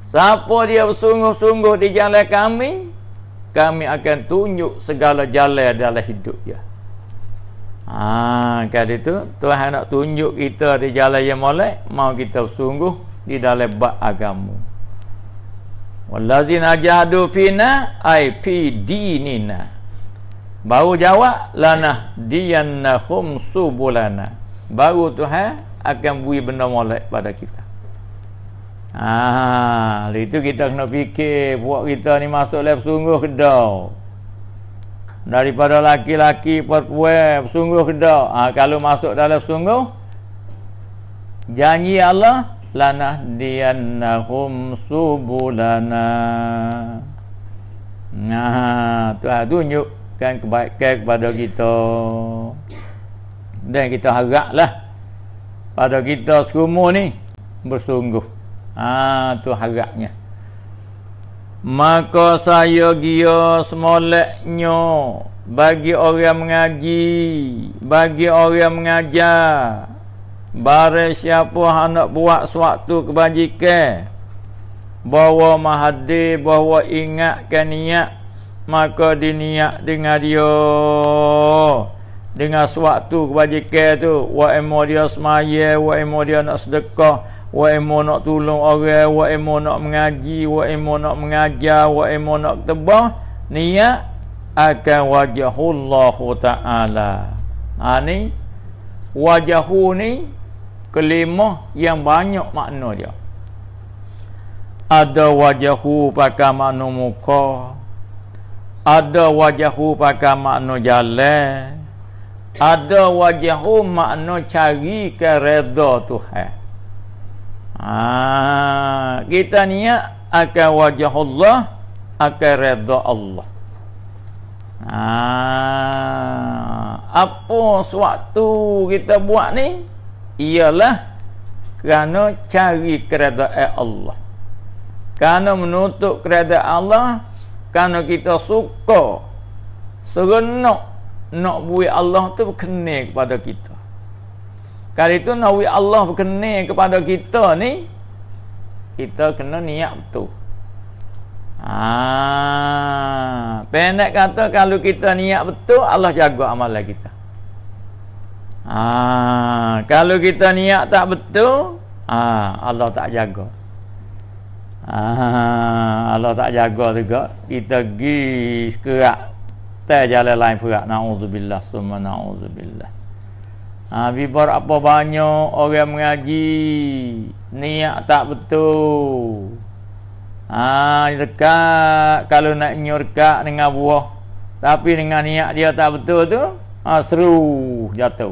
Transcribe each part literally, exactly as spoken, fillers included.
Siapa dia bersungguh-sungguh di jalan kami, kami akan tunjuk segala jalan dalam hidup dia. Ha, kali itu Tuhan nak tunjuk kita di jalan yang molek, mau kita sungguh di dalam bab agama. Wallazina jahadu fina ai fi dinina. Baru jawab lana diyannahum subulana. Baru Tuhan akan beri benda molek pada kita. Ah, ha, itu kita kena fikir buat kita ni masuk lab sungguh ke dah. Daripada laki-laki perempuan sungguh ke dah. Ha, kalau masuk dalam sungguh, janji Allah lanahdiyannahum subulana. Nah, Tuhan tunjukkan kebaikan kepada kita. Dan kita haraplah pada kita semua ni bersungguh. Ah, tu harapnya. Maka saya gia semoleknya bagi orang mengaji, bagi orang mengajar. Barang siapa hendak buat suatu kebajikan, bahawa mahadir, bahawa ingatkan niat, maka diniat dengan dia, dengan suatu kebajikan tu. Wa emo dia semaya, wa emo dia nak sedekah, wa emo nak tolong orang, wa emo nak mengaji, wa emo nak mengajar, wa emo nak tebah, niat akan wajahullah ta'ala. Ha ni wajahu ni kelima yang banyak makna dia. Ada wajahu pakai makna muka, ada wajahu pakai makna jalan, ada wajahu makna cari ke redha Tuhan. Ah, kita niat akan wajah Allah, akan redha Allah. Ah, apa suatu kita buat ni ialah kerana cari keredaan Allah, kerana menuntut keredaan Allah, kerana kita suka seronok nak buat Allah tu berkenan kepada kita. Kali itu nak buat Allah berkenan kepada kita ni, kita kena niat betul. Ah, pendek kata, kalau kita niat betul, Allah jaga amalan kita. Ah, kalau kita niat tak betul, ah, Allah tak jaga. Ah, Allah tak jaga juga. Kita pergi sekerak tak jalan lain pula. Na'udzubillah summa na'udzubillah. Ha, bibar apa banyak orang mengaji niat tak betul. Ha, dekat kalau nak nyurkat dengan buah, tapi dengan niat dia tak betul tu, ha, seru jatuh.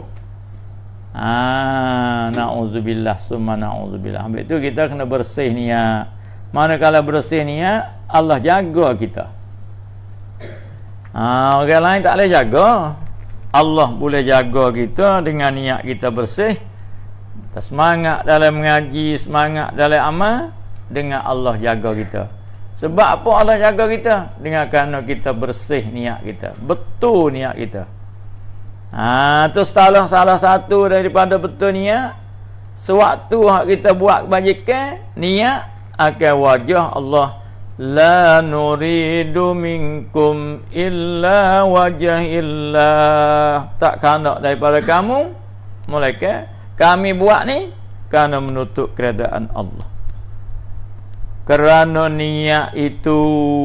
Ha, na'udzubillah summa na'udzubillah. Habis tu kita kena bersih niat. Manakala bersih niat, Allah jaga kita. Ha, orang lain tak boleh jaga. Allah boleh jaga kita dengan niat kita bersih. Kita semangat dalam mengaji, semangat dalam amal, dengan Allah jaga kita. Sebab apa Allah jaga kita? Dengan kerana kita bersih niat kita, betul niat kita. Ha, tu salah salah satu daripada betul niat. Sewaktu kita buat kebajikan, niat akan wajah Allah. La nuridu minkum illa wajahillah. Tak kena daripada kamu, melainkan kami buat ni kerana menutup keredaan Allah. Kerana niat itu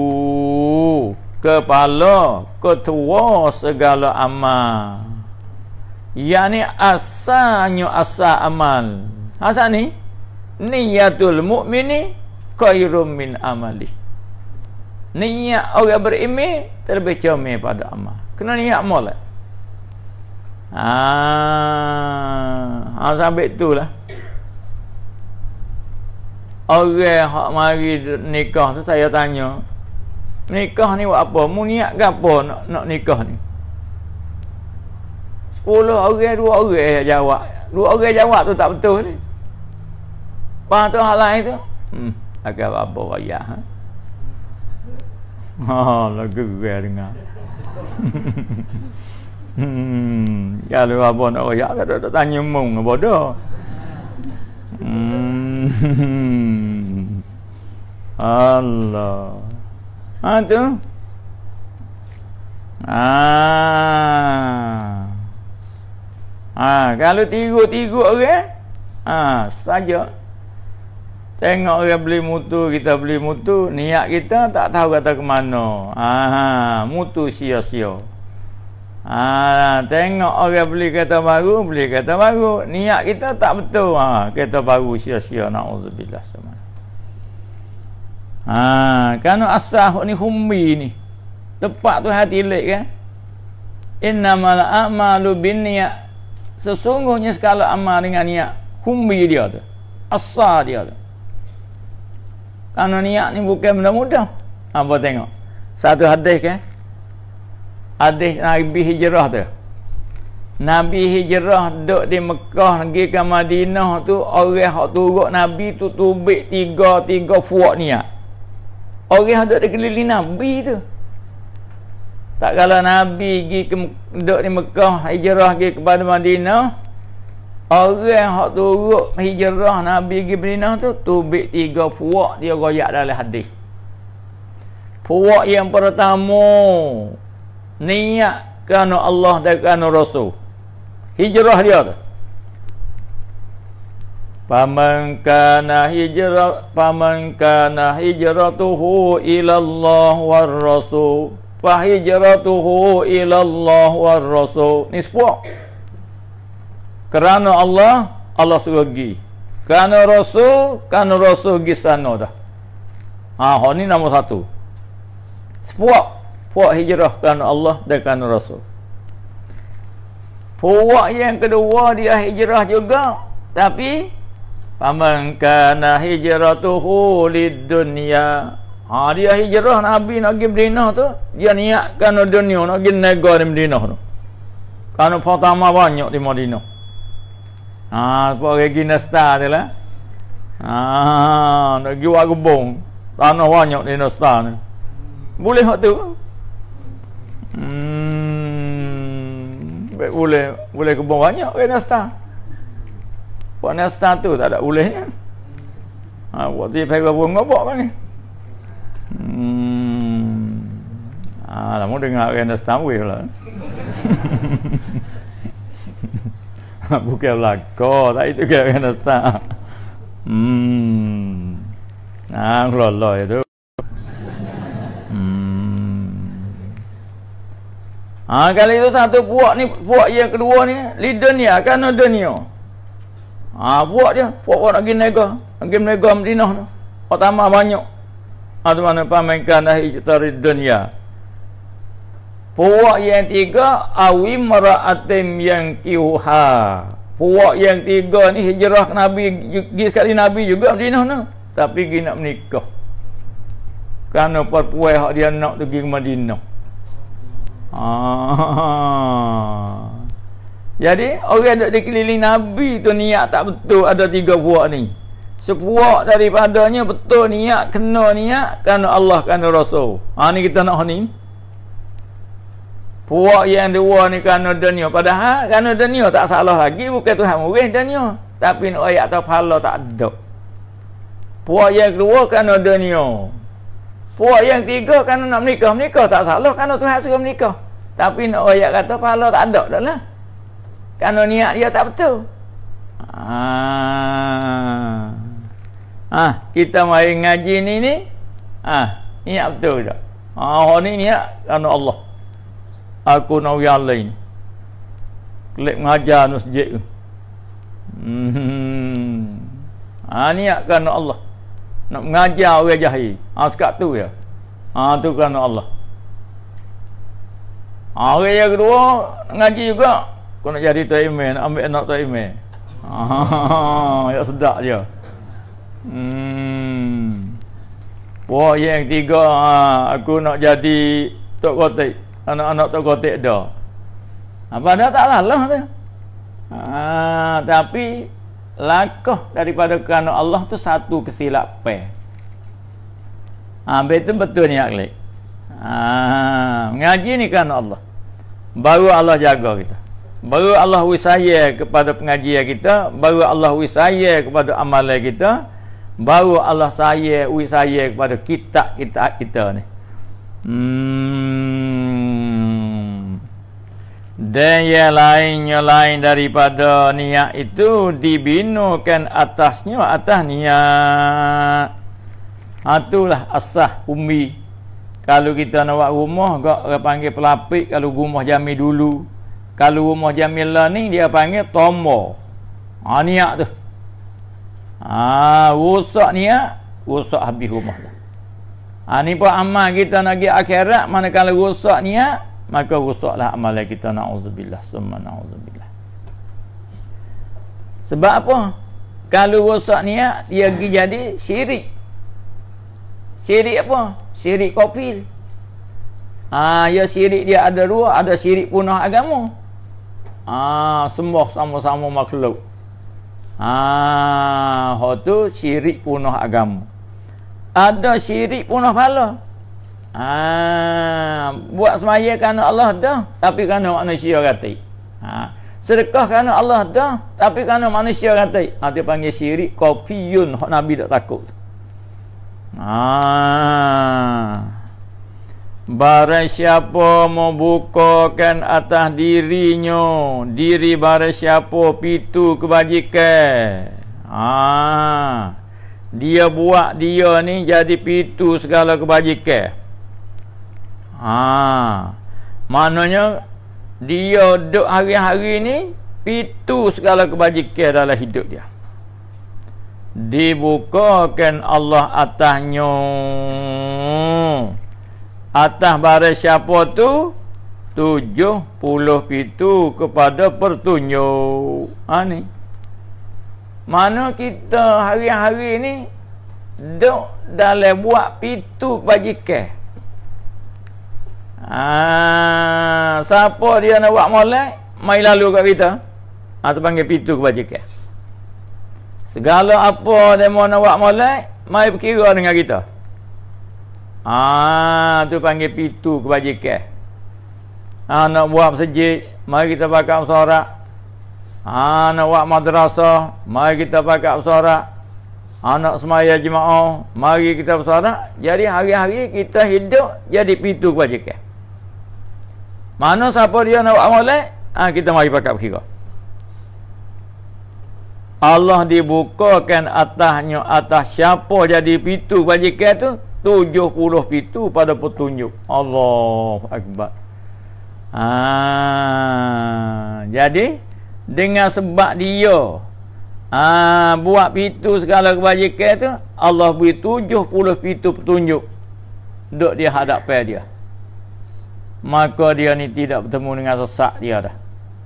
kepala, ketua segala amal. Yani asalnya asal amal. Asal ni niyatul mukmini khairum min amali. Niat orang beriman terlebih comel pada amal. Kena niat molek. Ah, ha, sampai itulah. Orang hak mari nikah tu saya tanya, nikah ni buat apa? Mu niat ke apa nak, nak nikah ni? Sepuluh orang, dua orang jawab. Dua orang jawab tu tak betul ni. Lepas tu hal lain tu, hmm, agak apa wayah. Ha? Ha, lagu gue dengar. Hmm, kalau apa nak wayah tak ada tanya mung bodoh. Hmm. Allah. Ha tu. Ah. Ah, kalau tiga-tiga orang, ah saja. Tengok orang beli mutu, kita beli mutu, niat kita tak tahu kata ke mana. Ah, mutu sia-sia. Ah, tengok orang beli kereta baru, beli kereta baru, niat kita tak betul. Ah, kereta baru sia-sia, naudzubillah sama. Ah, kan asah ni hummi ni. Tepat tu hati lek kan. Innamal a'malu binniyat. Sesungguhnya segala amal dengan niat. Hummi dia tu. Asah dia tu. Kerana niat ni bukan benda mudah. Apa tengok? Satu hadis kan? Hadis Nabi hijrah tu. Nabi hijrah duduk di Mekah pergi ke Madinah tu, orang hak turut Nabi tu tubik tiga-tiga fuak niat. Orang duduk di keliling Nabi tu. Tak kala Nabi pergi ke duduk di Mekah hijrah pergi kepada Madinah, orang hak turut hijrah Nabi pergi Madinah tu tubik tiga fuak, dia royak dalam hadis. Fuak yang pertama, niat kerana Allah dan kerana Rasul. Hijrah dia tu. Faman kana hijrah faman kana hijratuhu ila Allah war Rasul fa hijratuhu ila Allah war Rasul. Ni sepuluh. Kerana Allah, Allah suruh pergi. Kerana Rasul, kerana Rasul pergi sana dah. Ha, ni nombor satu. Sepuluh. Puak hijrah kerana Allah dan kerana Rasul. Puak yang kedua dia hijrah juga, tapi faman kana hijratuhu lid-dunya. Ha, dia hijrah Nabi nak pergi Madinah tu, dia niat kerana dunia, nak pergi negara di Madinah tu. Kerana pertama banyak di Madinah. Ha, puak pergi Nasta tu lah. Ha, nak pergi Wagubong. Tanah banyak di Nasta ni. Boleh hak tu. Hmm, boleh boleh kebun banyak ke Nasta. Buat Nasta tu tak ada bolehnya. Ha, buat dia pergi kebun ngobok kan ni. Hmm. Ah, lama dengar ke Nasta boleh lah. Bukan belaka, tak itu ke Nasta. Hmm. Nah, lolo itu. Ha, kalau itu satu puak ni, puak yang kedua ni, li dunia, kerana dunia. Ha, puak dia, puak-puak nak pergi nega, nak pergi nega Madinah tu. Pertama banyak. Ha, tu mana pamankan dah hijtari dunia. Puak yang tiga, awi mara'atim yang kiuha. Puak yang tiga ni hijrah Nabi, pergi sekali Nabi juga Madinah tu. Tapi pergi nak menikah. Kerana perempuan hak dia nak pergi ke Madinah. Ah. Jadi orang duduk di keliling Nabi tu niat tak betul, ada tiga puak ni. Sepuak daripadanya betul niat, kena niat kerana Allah, kerana Rasul. Ha, ni kita nak ni. Puak yang dua ni kerana dunia. Padahal kerana dunia tak salah lagi, bukan Tuhan murih dunia. Tapi nak ayat atau pahala tak ada. Puak yang kedua kerana dunia. Puak yang tiga kerana nak menikah, menikah tak salah kerana Tuhan suruh menikah. Tapi nak ayat kata pahala tak ada dah lah. Kerana niat dia tak betul. Ah. Ah, kita mari ngaji ni ni. Ah, niat betul tak? Ah, ni niat kerana Allah. Aku nak yang lain. Kelip mengajar masjid tu. Hmm. Ah, niat kerana Allah. Nak mengajar orang jahil. Ha, sekat tu ya. Ha, tu kerana Allah. Ha, orang yang kedua ngaji juga. Kau nak jadi tuan imam, nak ambil anak tuan imam. Ha, ya sedap dia. Hmm. Wah, yang tiga, ha, aku nak jadi tok kotik. Anak-anak tok kotik dah. Ha, padahal tak salah tu. Ha, tapi lakah daripada kerana Allah tu satu kesilapan. Ha, betul betul ni akhlak. Ha, mengaji ni kerana Allah. Baru Allah jaga kita. Baru Allah wisaya kepada pengajian kita, baru Allah wisaya kepada amalan kita, baru Allah sayang, ui sayang kepada kitab-kitab kita ni. Hmm. Dan yang lainnya lain daripada niat itu dibinakan atasnya atas niat. Itulah asah umi. Kalau kita nak buat rumah, gak orang panggil pelapik. Kalau rumah jami dulu, kalau rumah jami lah ni dia panggil tombol. Ha, niat tu. Ha, rusak niat, rusak habis rumah tu. Ha, ni pun amal kita nak pergi akhirat, manakala rusak niat, maka rusaklah amalan kita. Na'udzubillah, summa na'udzubillah. Sebab apa? Kalau rusak niat, dia pergi jadi syirik. Syirik apa? Syirik kafir. Ah, ya syirik dia ada dua, ada syirik punah agama. Ah, sembah sama-sama makhluk. Ah, hak tu syirik punah agama. Ada syirik punah pahala. Ah, buat semaya kerana Allah dah, tapi kerana manusia kata. Ah, sedekah kerana Allah dah, tapi kerana manusia kata. Ah, dia panggil syirik kafirun, hak Nabi tak takut. Ah, barang siapa membukakan atas dirinya, diri barang siapa pitu kebajikan. Ah, dia buat dia ni jadi pitu segala kebajikan. Ah, maknanya dia duduk hari-hari ni pitu segala kebajikan dalam hidup dia. Dibukakan Allah atasnya, atas barang siapa tu tujuh puluh pitu kepada pertunjuk. Ha ni. Mana kita hari-hari ni duk dalam buat pitu kebajikan. Ah, siapa dia nak buat molek, mai lalu kat kita. Ha, tu panggil pitu kebajikan. Segala apa dia mau nak buat molek, mai berkira dengan kita. Ah, tu panggil pitu kebajikan. Ah, nak buat masjid, mari kita pakai sorak. Ah, nak buat madrasah, mari kita pakai sorak. Ah, nak semaya jemaah, mari kita bersorak. Jadi hari-hari kita hidup jadi pitu kebajikan. Mana siapa dia nak buat molek, ah, kita mari pakai berkira. Allah dibukakan atasnya, atas siapa jadi pitu kebajikan tu tujuh puluh pitu pada petunjuk. Allahu Akbar. Ah, jadi dengan sebab dia ah, buat pitu segala kebajikan tu, Allah beri tujuh puluh pitu petunjuk duk dia hadapan dia. Maka dia ni tidak bertemu dengan sesak dia dah.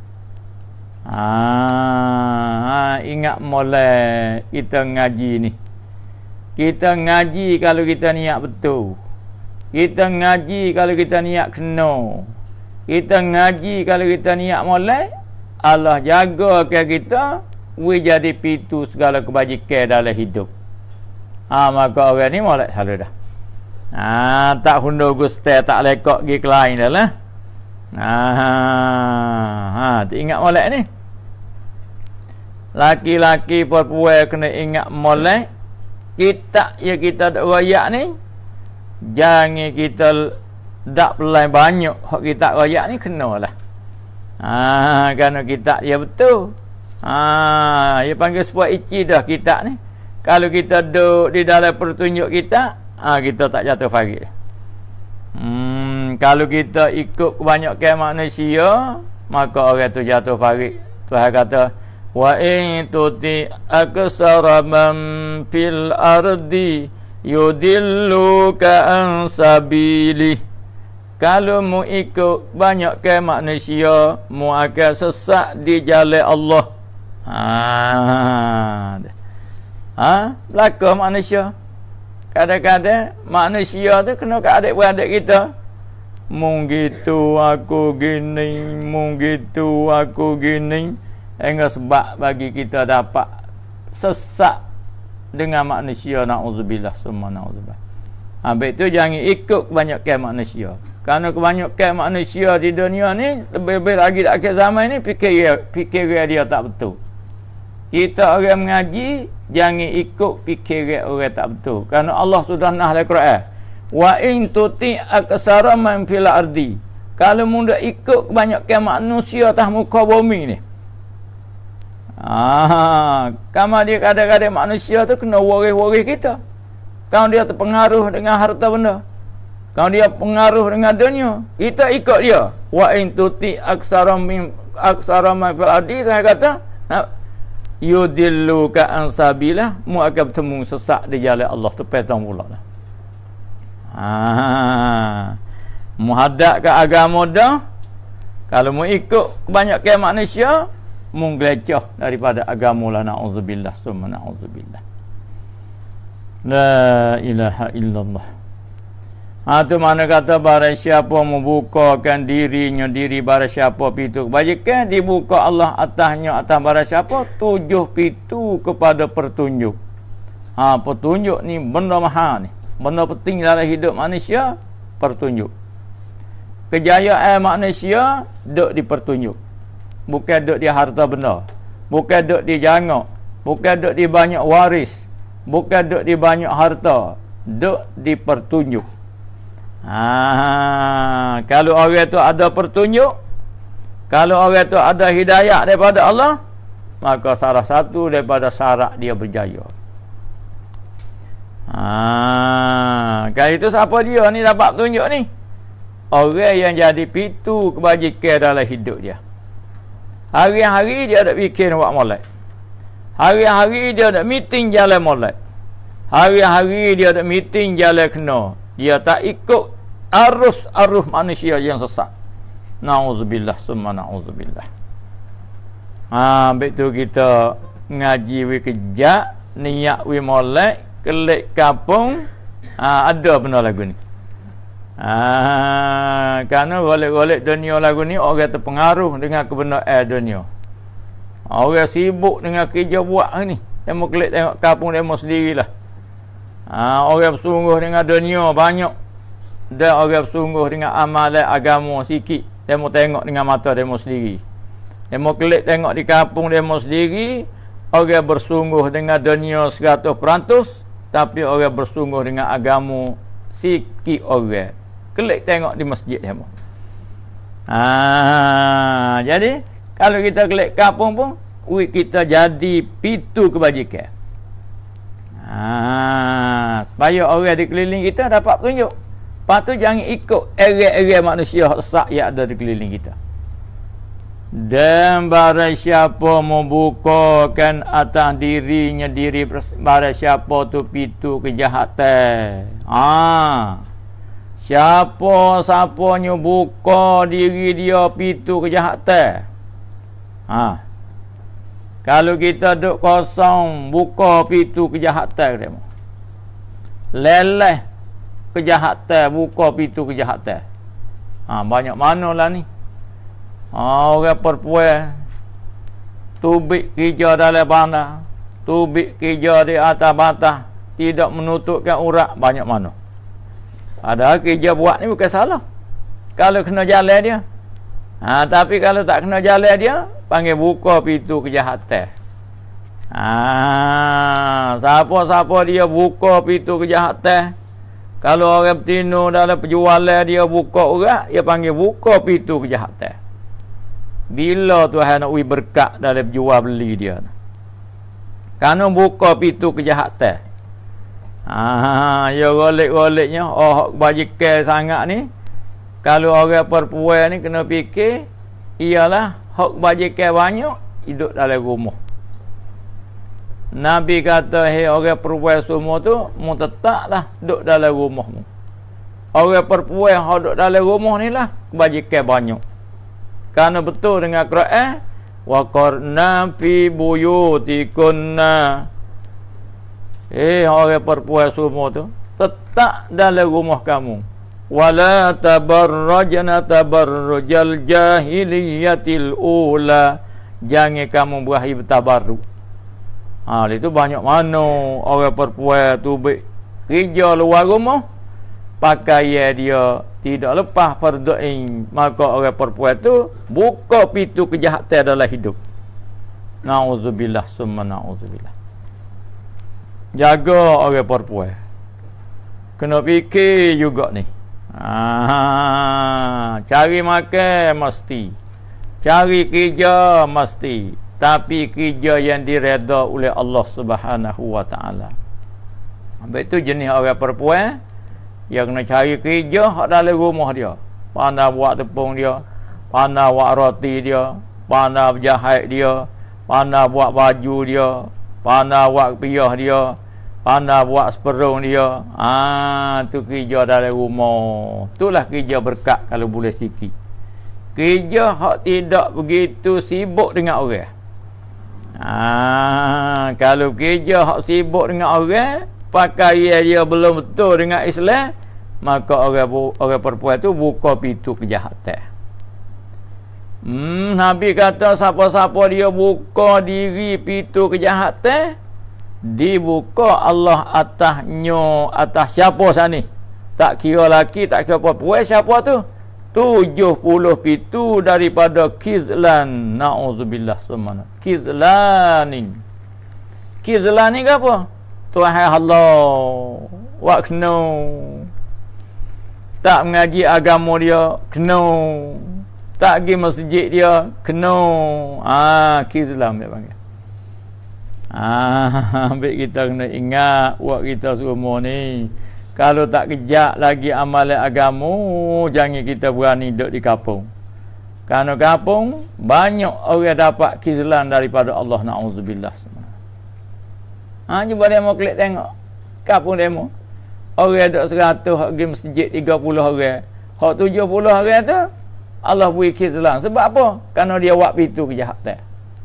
Ah, ingat molek kita ngaji ni. Kita ngaji kalau kita niat betul. Kita ngaji kalau kita niat kena. Kita ngaji kalau kita niat molek, Allah jaga ke kita, we jadi pitu segala kebajikan dalam hidup. Ah, maka orang ni molek selalu dah. Ah, tak hundur gustai, tak lekok pergi ke lain dah lah. Ah, ha, ingat molek ni. Laki-laki perempuan kena ingat molek. Kita ya kita dak royak ni, jangan kita dak pelai banyak hak kita royak ni kenalah. Ah, kerana kita ya betul. Ah, dia panggil sebuah ici dah kita ni. Kalau kita duduk di dalam pertunjuk kita, ah, kita tak jatuh farid. Hmm, kalau kita ikut kebanyakan manusia, maka orang tu jatuh farid. Tuhan kata, wa in tuti aksara man fil ardi yudilluka an sabili. Kalau mu ikut banyakkan manusia, mu akan sesat di jalan Allah. Ha, ha, belaka manusia. Kadang-kadang manusia tu kena ke adik-beradik kita. Mung gitu aku gini, mung gitu aku gini. Enggak sebab bagi kita dapat sesat dengan manusia. Na'udzubillah, summa na'udzubillah. Habis tu jangan ikut kebanyakan manusia. Kerana kebanyakan manusia di dunia ni, lebih-lebih lagi di akhir zaman ni, fikir, fikir dia tak betul. Kita orang mengaji jangan ikut fikiran orang tak betul. Kerana Allah sudah nah dalam Quran. Wa in tuti aksara man fil ardi. Kalau muda ikut kebanyakan manusia atas muka bumi ni. Ah, kama dia kadang-kadang manusia tu kena waris-waris kita. Kalau dia terpengaruh dengan harta benda. Kalau dia pengaruh dengan dunia, kita ikut dia. Wa in tuti aksara min aksara man fil ardi, saya kata, yudilluka an sabilah, mu akan bertemu sesat di jalan Allah tu petang pula dah. Ah, muhadap ke agama dah. Kalau mu ikut kebanyakan manusia, mu gelecah daripada agama lah, na'udzubillah summa na'udzubillah. La ilaha illallah. Ha, tu mana kata barang siapa membukakan dirinya diri barang siapa pintu kebajikan, dibuka Allah atasnya atas barang siapa tujuh pintu kepada pertunjuk. Ha, petunjuk ni benda mahal ni, benda penting dalam hidup manusia. Pertunjuk, kejayaan manusia duk di pertunjuk, bukan duk di harta benda, bukan duk di jangak, bukan duk di banyak waris, bukan duk di banyak harta, duk di pertunjuk. Ha, kalau orang tu ada pertunjuk, kalau orang tu ada hidayah daripada Allah, maka salah satu daripada syarat dia berjaya. Ha, kalau itu siapa dia ni dapat petunjuk ni? Orang yang jadi pintu kebajikan dalam hidup dia. Hari-hari dia ada fikir buat molek. Hari-hari dia ada meeting jalan molek. Hari-hari dia ada meeting jalan kena. Dia tak ikut arus-arus manusia yang sesat. Na'udzubillah summa na'udzubillah. Ha, betul kita ngaji wi kejak, niat wi molek, kelik kampung, ha, ada benda lagu ni. Ha, kerana golek-golek dunia lagu ni orang terpengaruh dengan kebenaran dunia. Orang sibuk dengan kerja buat ni. Dia mau kelik tengok kampung dia mau sendirilah. Ha, orang bersungguh dengan dunia banyak, dan orang bersungguh dengan amalan agama sikit. Dia mau tengok dengan mata dia mau sendiri. Dia mau kelik tengok di kampung dia mau sendiri. Orang bersungguh dengan dunia seratus peratus, tapi orang bersungguh dengan agama sikit orang. Kelik tengok di masjid dia mau. Ha, jadi kalau kita kelik kampung pun, kita jadi pintu kebajikan. Ha, supaya orang di keliling kita dapat petunjuk. Lepas tu jangan ikut area-area manusia sesat yang ada di keliling kita. Dan barang siapa membukakan atas dirinya diri, barang siapa tu pintu kejahatan. Ah, siapa siapanya buka diri dia pintu kejahatan. Ah, kalau kita duk kosong, buka pintu kejahatan dia. Leleh kejahatan, buka pintu kejahatan. Ha, banyak manalah ni. Ha, orang perempuan tubik kerja dalam bandar, tubik kerja di atas batas, tidak menutupkan urat, banyak mana. Padahal kerja buat ni bukan salah, kalau kena jalan dia. Ha, tapi kalau tak kena jalan dia, panggil buka pintu kejahatan. Ha, siapa-siapa dia buka pintu kejahatan. Kalau orang betina dalam penjualan dia buka urat, dia panggil buka pintu kejahatan. Bila Tuhan nak beri berkat dalam jual beli dia? Kerana buka pintu kejahatan. Ha, ya golek-goleknya, oh kebajikan sangat ni. Kalau orang perempuan ni kena fikir, ialah hak kebajikan banyak, hidup dalam rumah. Nabi kata, hei orang perempuan semua tu, mu tetaplah duduk dalam rumahmu. Orang perempuan yang duduk dalam rumah ni lah kebajikan banyak. Kerana betul dengan Quran, wa qarna fi buyutikunna. Eh, orang perempuan semua tu, tetap dalam rumah kamu. Wala tabarrajna tabarrujal jahiliyatil ula. Jangan kamu berakhir bertabarruk. Ha, itu banyak mana orang perempuan tu kerja luar rumah, pakaian dia tidak lepas fardu'ain, maka orang perempuan tu buka pintu kejahatan dalam hidup. Na'udzubillah summa na'udzubillah. Jaga orang perempuan. Kena fikir juga ni. Ah, cari makan mesti. Cari kerja mesti. Tapi kerja yang direda oleh Allah Subhanahu wa taala. Habis tu jenis orang perempuan yang kena cari kerja hak dalam rumah dia. Pandai buat tepung dia, pandai buat roti dia, pandai berjahit dia, pandai buat baju dia, pandai buat piah dia, pandai buat seperung dia. Ah, tu kerja dalam rumah. Itulah kerja berkat kalau boleh sikit. Kerja hak tidak begitu sibuk dengan orang. Ah, kalau kerja hak sibuk dengan orang, pakaian dia belum betul dengan Islam, maka orang orang perempuan tu buka pintu kejahatan. Hmm, Nabi kata siapa-siapa dia buka diri pintu kejahatan, dibuka Allah atasnya, atas siapa sana? Tak kira laki, tak kira perempuan, siapa tu? tujuh puluh pintu daripada kizlan. Na'udzubillah sumana. Kizlanin. Kizlan ni ke apa? Tuhan Allah wak kena tak mengaji agama dia, kena tak pergi masjid dia, kena. Ah, kizlam dia panggil. Ah, ambil kita kena ingat wak kita semua ni. Kalau tak kejak lagi amalan agama, jangan kita berani duduk di kampung. Kerana kampung banyak orang dapat kizlan daripada Allah. Na'udzubillah. Ha, cuba demo klik tengok kampung demo. Orang duduk seratus, hak pergi masjid tiga puluh orang. Hak tujuh puluh orang tu Allah beri kizlan. Sebab apa? Kerana dia buat pintu kejahatan.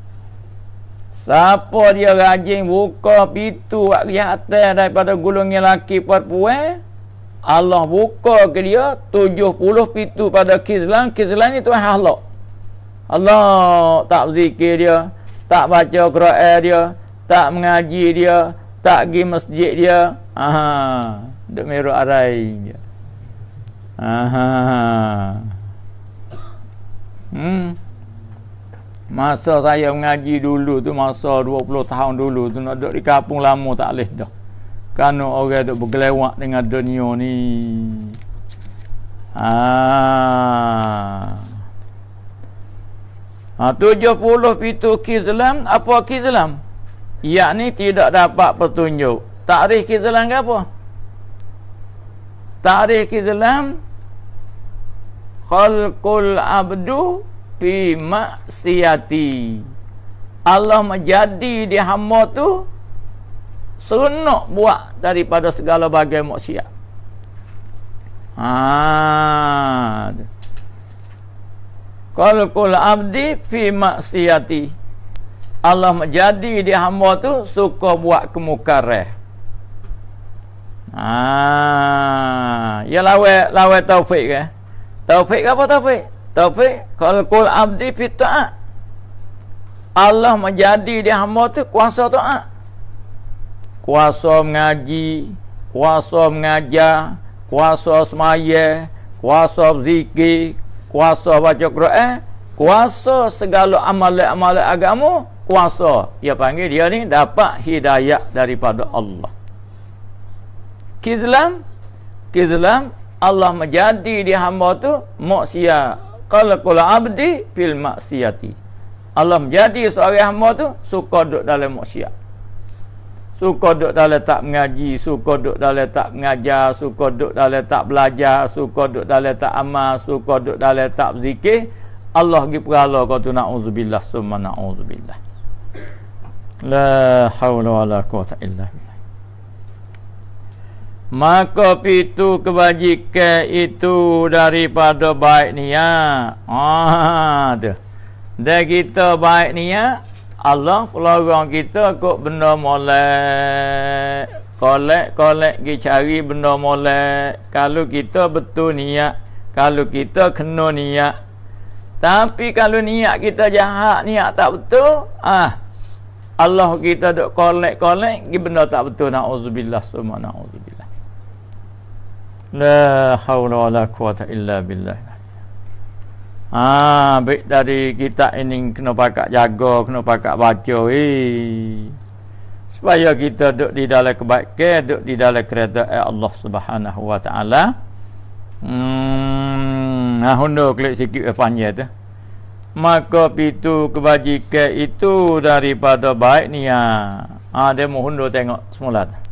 Siapa dia rajin buka pintu buat kejahatan daripada golongan lelaki perempuan, Allah buka ke dia tujuh puluh pintu pada kizlan. Kizlan ni Tuhan Allah. Allah tak berzikir dia, tak baca Quran dia, tak mengaji dia, tak pergi masjid dia. Aha, duk meruk arai dia. Aha. Hmm. Masa saya mengaji dulu tu, masa dua puluh tahun dulu tu, nak duduk di kampung lama tak boleh dah. Kerana orang duk bergelewak dengan dunia ni. Ah. Ha, tujuh puluh pintu kizlam. Apa kizlam? Yakni tidak dapat petunjuk. Takrif kizlam ke apa? Takrif kizlam khalqul abdu fi maksiyati. Allah menjadi di hamba tu seronok buat daripada segala bagai maksiat. Ah. Khalqul abdi fi maksiyati. Allah menjadi di hamba tu suka buat kemukaran. Ah, ya lawa lawa taufik ke? Taufik apa taufik? Taufik khalqul abdi fi ta'at. Allah menjadi di hamba tu kuasa taat. Kuasa mengaji, kuasa mengajar, kuasa semaya, kuasa berzikir, kuasa baca Quran, kuasa segala amalan-amalan agama, kuasa. Dia panggil dia ni dapat hidayah daripada Allah. Kizlam, kizlam Allah menjadi di hamba tu maksiat. Khalqul abdi fil maksiyati. Allah menjadi seorang hamba tu suka duduk dalam maksiat. Suka duduk dalam tak mengaji, suka duduk dalam tak mengajar, suka duduk dalam tak belajar, suka duduk dalam tak amal, suka duduk dalam tak berzikir. Allah gi perala kau tu, na'udzubillah summa na'udzubillah. La haula wala quwata illa billah. Maka pintu kebajikan itu daripada baik niat. Ah, tu. Dan kita baik niat, Allah pelarang kita kok benda molek. Kolek-kolek pergi cari benda molek. Kalau kita betul niat, kalau kita kena niat. Tapi kalau niat kita jahat, niat tak betul, ah, Allah kita duk kolek-kolek pergi benda tak betul. Na'udzubillah summa na'udzubillah. La haula wala quwata illa billah. Ah, baik dari kita ini kena pakak jaga, kena pakak baca eh. Supaya kita duduk di dalam kebaikan, duduk di dalam kereta Allah Subhanahu wa taala. Hmm, nah hundur klik sikit panjang tu. Maka pitu kebajikan itu daripada baik niat. Ah, dia mau hundur tengok semula tu.